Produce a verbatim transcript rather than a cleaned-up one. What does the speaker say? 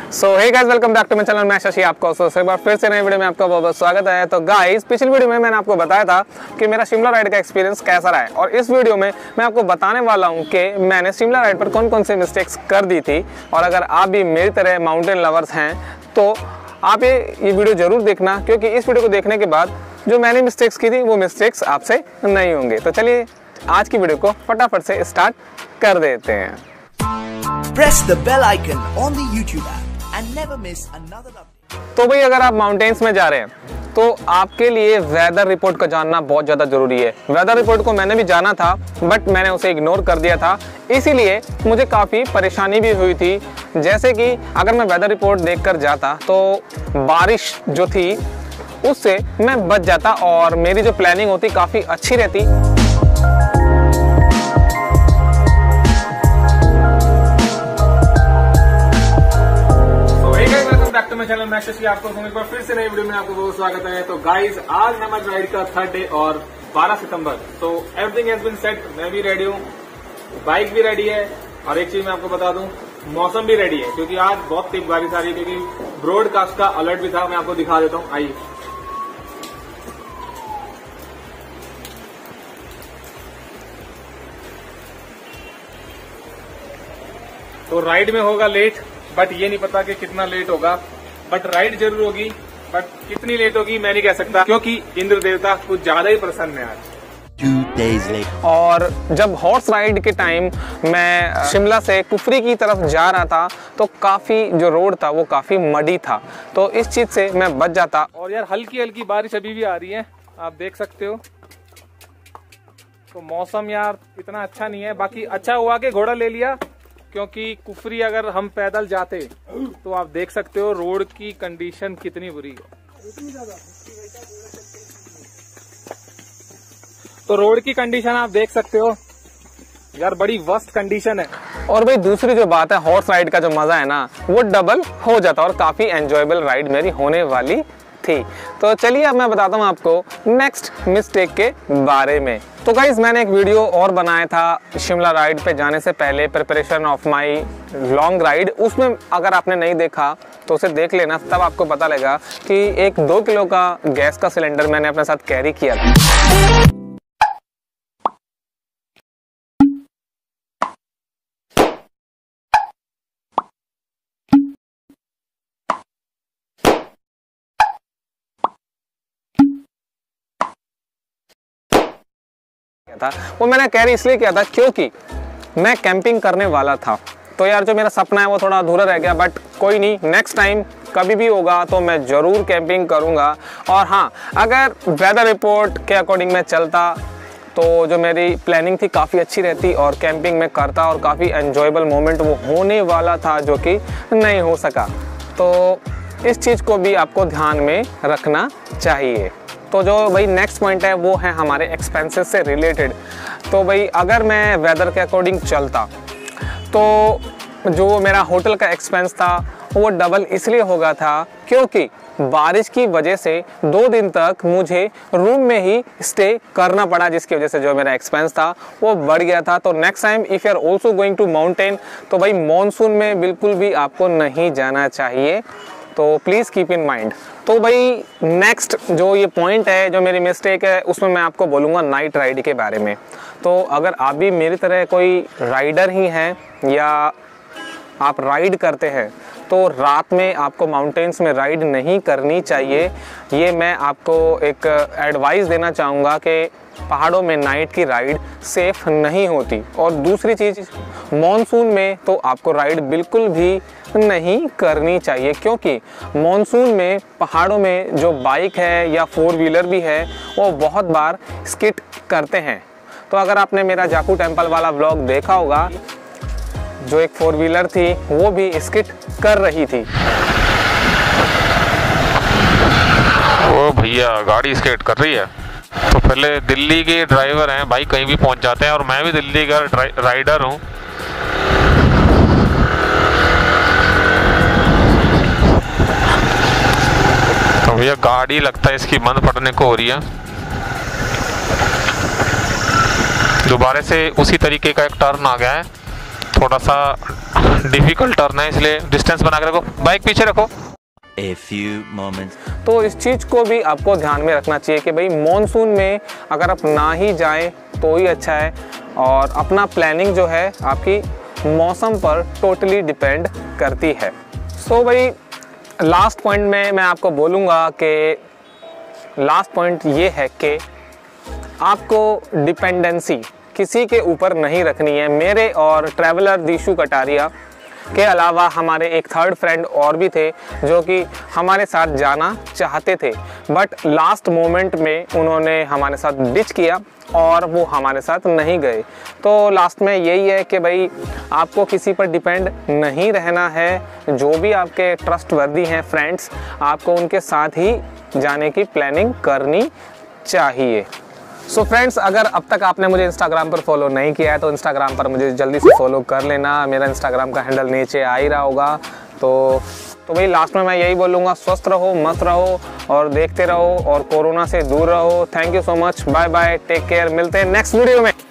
So hey guys, welcome back to my channel. मैं शशि आपका सो एक बार फिर से नई वीडियो में आपका बहुत बहुत स्वागत है। तो गाइस, पिछली वीडियो में मैंने आपको बताया था कि मेरा शिमला राइड का एक्सपीरियंस कैसा रहा है, और इस वीडियो में मैं आपको बताने वाला हूं कि मैंने शिमला राइड पर कौन कौन सी मिस्टेक्स कर दी थी। और अगर आप भी मेरी तरह माउंटेन लवर्स हैं तो आप ये ये वीडियो जरूर देखना, क्योंकि इस वीडियो को देखने के बाद जो मैंने मिस्टेक्स की थी वो मिस्टेक्स आपसे नहीं होंगे। तो चलिए आज की वीडियो को फटाफट से स्टार्ट कर देते हैं। Press the bell icon on the YouTube app and never miss another update. तो भाई, अगर आप माउंटेन्स में जा रहे हैं तो आपके लिए वेदर रिपोर्ट का जानना बहुत ज़्यादा ज़रूरी है। वेदर रिपोर्ट को मैंने भी जाना था, बट मैंने उसे इग्नोर कर दिया था, इसीलिए मुझे काफ़ी परेशानी भी हुई थी। जैसे कि अगर मैं वेदर रिपोर्ट देखकर जाता तो बारिश जो थी उससे मैं बच जाता और मेरी जो प्लानिंग होती काफ़ी अच्छी रहती। तो मैं चैनल मैं शशि आपको एक बार फिर से नई वीडियो में आपको बहुत स्वागत है। तो गाइज, आज है हमारी राइड का थर्ड डे और बारह सितंबर। तो एवरीथिंग हैज बीन सेट, मैं भी रेडी हूँ, बाइक भी रेडी है, और एक चीज मैं आपको बता दूं, मौसम भी रेडी है, क्योंकि आज बहुत तेज बारिश आ रही है, क्योंकि ब्रॉडकास्ट का अलर्ट भी था। मैं आपको दिखा देता हूँ, आइए। तो राइड में होगा लेट, बट ये नहीं पता कि कितना लेट होगा, बट राइड जरूर होगी, बट कितनी लेट होगी मैं नहीं कह सकता, क्योंकि इंद्र देवता कुछ ज्यादा ही प्रसन्न है आज। Two days later. और जब हॉर्स राइड के टाइम मैं शिमला से कुफरी की तरफ जा रहा था तो काफी जो रोड था वो काफी मडी था, तो इस चीज से मैं बच जाता। और यार, हल्की हल्की बारिश अभी भी आ रही है, आप देख सकते हो। तो मौसम यार इतना अच्छा नहीं है, बाकी अच्छा हुआ कि घोड़ा ले लिया, क्योंकि कुफरी अगर हम पैदल जाते तो आप देख सकते हो रोड की कंडीशन कितनी बुरी है। तो रोड की कंडीशन आप देख सकते हो यार, बड़ी वर्स्ट कंडीशन है। और भाई, दूसरी जो बात है, हॉर्स राइड का जो मजा है ना वो डबल हो जाता, और काफी एंजॉयबल राइड मेरी होने वाली थी। तो चलिए अब मैं बताता हूँ आपको नेक्स्ट मिस्टेक के बारे में। तो गाइज, मैंने एक वीडियो और बनाया था शिमला राइड पे जाने से पहले, preparation of my long ride. उसमें अगर आपने नहीं देखा तो उसे देख लेना, तब आपको पता लगेगा कि एक दो किलो का गैस का सिलेंडर मैंने अपने साथ कैरी किया था। था वो मैंने कैरी इसलिए किया था क्योंकि मैं कैंपिंग करने वाला था। तो यार, जो मेरा सपना है वो थोड़ा अधूरा रह गया, बट कोई नहीं, नेक्स्ट टाइम कभी भी होगा तो मैं ज़रूर कैंपिंग करूंगा। और हाँ, अगर वेदर रिपोर्ट के अकॉर्डिंग मैं चलता तो जो मेरी प्लानिंग थी काफ़ी अच्छी रहती और कैंपिंग में करता, और काफ़ी एंजॉयबल मोमेंट वो होने वाला था, जो कि नहीं हो सका। तो इस चीज़ को भी आपको ध्यान में रखना चाहिए। तो जो भाई नेक्स्ट पॉइंट है वो है हमारे एक्सपेंसेस से रिलेटेड। तो भाई, अगर मैं वेदर के अकॉर्डिंग चलता तो जो मेरा होटल का एक्सपेंस था वो डबल इसलिए हो गया था क्योंकि बारिश की वजह से दो दिन तक मुझे रूम में ही स्टे करना पड़ा, जिसकी वजह से जो मेरा एक्सपेंस था वो बढ़ गया था। तो next time if you are also going to mountain, तो भाई मॉनसून में बिल्कुल भी आपको नहीं जाना चाहिए, तो प्लीज़ कीप इन माइंड। तो भाई, नेक्स्ट जो ये पॉइंट है, जो मेरी मिस्टेक है, उसमें मैं आपको बोलूँगा नाइट राइड के बारे में। तो अगर आप भी मेरी तरह कोई राइडर ही हैं या आप राइड करते हैं तो रात में आपको माउंटेन्स में राइड नहीं करनी चाहिए। ये मैं आपको एक एडवाइस देना चाहूँगा कि पहाड़ों में नाइट की राइड सेफ नहीं होती। और दूसरी चीज़, मॉनसून में तो आपको राइड बिल्कुल भी नहीं करनी चाहिए, क्योंकि मॉनसून में पहाड़ों में जो बाइक है या फोर व्हीलर भी है वो बहुत बार स्किट करते हैं। तो अगर आपने मेरा जाकू टेम्पल वाला व्लॉग देखा होगा, जो एक फोर व्हीलर थी वो भी स्किट कर रही थी। ओ भैया, गाड़ी स्केट कर रही है। तो पहले दिल्ली के ड्राइवर हैं भाई, कहीं भी पहुंच जाते हैं, और मैं भी दिल्ली का राइडर हूं। तो भैया, गाड़ी लगता है इसकी बंद पड़ने को हो रही है। दोबारा से उसी तरीके का एक टर्न आ गया है, थोड़ा सा डिफिकल्ट टर्न है, इसलिए डिस्टेंस बना के रखो, बाइक पीछे रखो। A few moments. तो इस चीज़ को भी आपको ध्यान में रखना चाहिए कि भाई मॉनसून में अगर आप ना ही जाएं तो ही अच्छा है, और अपना प्लानिंग जो है आपकी मौसम पर टोटली डिपेंड करती है। सो so भाई लास्ट पॉइंट में मैं आपको बोलूँगा कि लास्ट पॉइंट ये है कि आपको डिपेंडेंसी किसी के ऊपर नहीं रखनी है। मेरे और ट्रैवलर दीशु कटारिया के अलावा हमारे एक थर्ड फ्रेंड और भी थे जो कि हमारे साथ जाना चाहते थे, बट लास्ट मोमेंट में उन्होंने हमारे साथ डिच किया और वो हमारे साथ नहीं गए। तो लास्ट में यही है कि भाई आपको किसी पर डिपेंड नहीं रहना है। जो भी आपके ट्रस्टवर्दी हैं फ्रेंड्स, आपको उनके साथ ही जाने की प्लानिंग करनी चाहिए। सो so फ्रेंड्स, अगर अब तक आपने मुझे इंस्टाग्राम पर फॉलो नहीं किया है तो इंस्टाग्राम पर मुझे जल्दी से फॉलो कर लेना। मेरा इंस्टाग्राम का हैंडल नीचे आ ही रहा होगा। तो तो भाई लास्ट में मैं यही बोलूँगा, स्वस्थ रहो, मस्त रहो और देखते रहो और कोरोना से दूर रहो। Thank you so much, bye bye, take care, मिलते हैं नेक्स्ट वीडियो में।